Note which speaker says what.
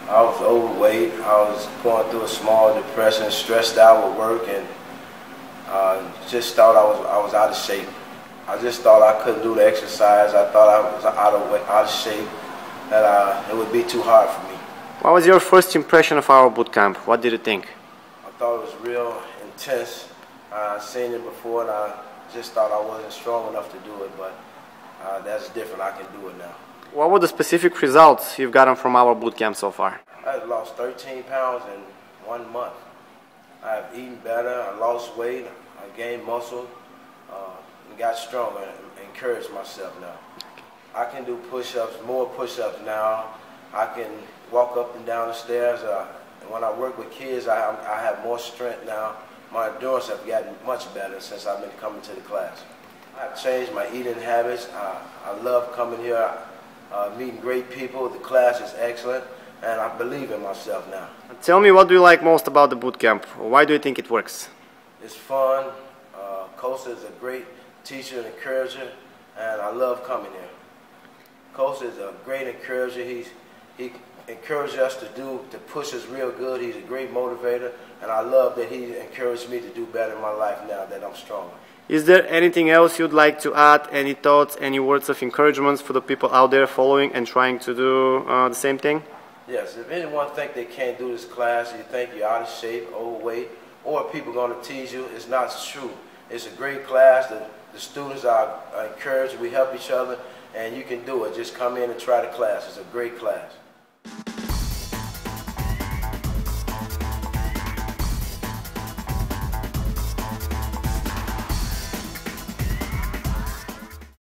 Speaker 1: I was overweight. I was going through a small depression, stressed out with work, and just thought I was out of shape. I just thought I couldn't do the exercise. I thought I was out of shape, that it would be too hard for me.
Speaker 2: What was your first impression of our boot camp? What did you think?
Speaker 1: I thought it was real intense. I seen it before, and I just thought I wasn't strong enough to do it, but that's different. I can do it now.
Speaker 2: What were the specific results you've gotten from our boot camp so far?
Speaker 1: I lost 13 pounds in 1 month. I've eaten better, I lost weight, I gained muscle, and got stronger, and encouraged myself now. I can do push-ups, more push-ups now. I can walk up and down the stairs. And when I work with kids, I have more strength now. My endurance has gotten much better since I've been coming to the class. I've changed my eating habits. I love coming here, meeting great people. The class is excellent, and I believe in myself now.
Speaker 2: Tell me, what do you like most about the boot camp? Why do you think it works?
Speaker 1: It's fun. Coach is a great teacher and encourager, and I love coming here. Coach is a great encourager. He encourages us to push us real good. He's a great motivator, and I love that he encouraged me to do better in my life now that I'm stronger.
Speaker 2: Is there anything else you'd like to add? Any thoughts, any words of encouragement for the people out there following and trying to do the same thing?
Speaker 1: Yes, if anyone think they can't do this class, you think you're out of shape, overweight, or people are going to tease you, it's not true. It's a great class. The students are encouraged. We help each other, and you can do it. Just come in and try the class. It's a great class.